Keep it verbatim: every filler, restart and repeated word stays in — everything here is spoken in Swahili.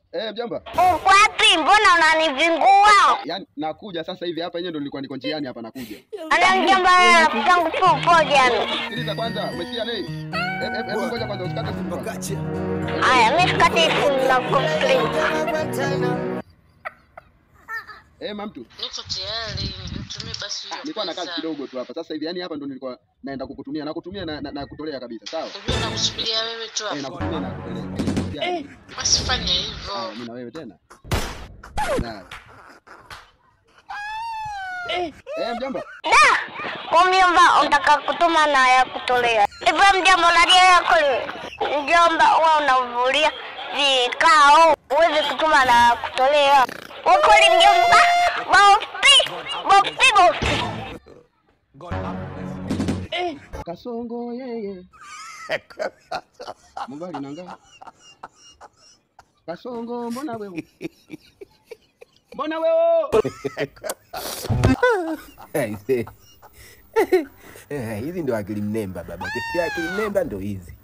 Eh, Mjomba. Uko wapi? Mbona unanivingua? Yaani nakuja sasa hivi hapa yenyewe ndo nilikuwa niko njiani hapa nakuja. Ana Mjomba wewe tangu tu upoje yani? Sikiliza kwanza, umesikia nini? Eh eh eh ngoja kwanza usikate simu. Haya, mimi sikate simu na complain. Eh, mamtu. Niko tayari, nitumie basi hiyo. Nilikuwa na kazi kidogo tu hapa. Sasa hivi yani hapa ndo nilikuwa naenda kukutumia na kutumia na, na, na kutolea kabisa. Sawa? Unajua nakusubiria wewe tu hapo. Eh, nakutumia na kutolea. Eh, basi fanya hivyo. Ah, mimi na wewe tena. Na. Eh, eh Mjomba. Da! Kwa Mjomba unataka kutuma na ya kutolea. Hivyo Mjomba unalia yako Mjomba wewe unavulia vikao. Uweze kutuma na kutolea. Ukoli Mjomba. Bopi! Bopi bopi. Eh, Kasongo yeye. Mbali nanga. Kasongo mbona wewe? Mbona wewe? Eh, hizi ndo akili mnemba baba. Akili mnemba ndo hizi.